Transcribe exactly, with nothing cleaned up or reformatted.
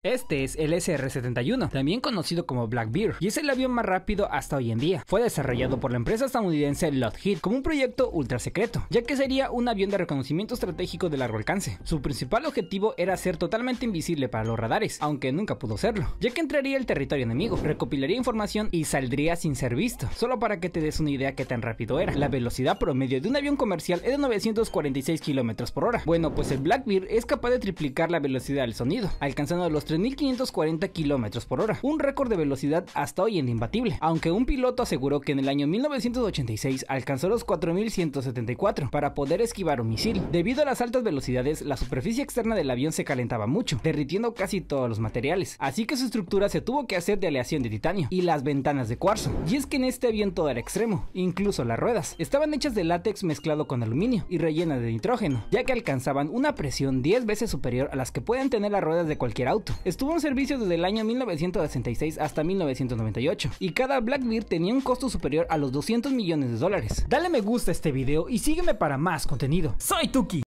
Este es el S R setenta y uno, también conocido como Blackbeard, y es el avión más rápido hasta hoy en día. Fue desarrollado por la empresa estadounidense Lockheed como un proyecto ultra secreto, ya que sería un avión de reconocimiento estratégico de largo alcance. Su principal objetivo era ser totalmente invisible para los radares, aunque nunca pudo serlo, ya que entraría al territorio enemigo, recopilaría información y saldría sin ser visto. Solo para que te des una idea qué tan rápido era, la velocidad promedio de un avión comercial es de novecientos cuarenta y seis kilómetros por hora. Bueno, pues el Blackbeard es capaz de triplicar la velocidad del sonido, alcanzando los tres mil quinientos cuarenta kilómetros por hora, un récord de velocidad hasta hoy en día imbatible, aunque un piloto aseguró que en el año mil novecientos ochenta y seis alcanzó los cuatro mil ciento setenta y cuatro para poder esquivar un misil. Debido a las altas velocidades, la superficie externa del avión se calentaba mucho, derritiendo casi todos los materiales, así que su estructura se tuvo que hacer de aleación de titanio y las ventanas de cuarzo. Y es que en este avión todo era extremo, incluso las ruedas estaban hechas de látex mezclado con aluminio y rellenas de nitrógeno, ya que alcanzaban una presión diez veces superior a las que pueden tener las ruedas de cualquier auto. Estuvo en servicio desde el año mil novecientos sesenta y seis hasta mil novecientos noventa y ocho, y cada Blackbeard tenía un costo superior a los doscientos millones de dólares. Dale me gusta a este video y sígueme para más contenido. Soy Tuki.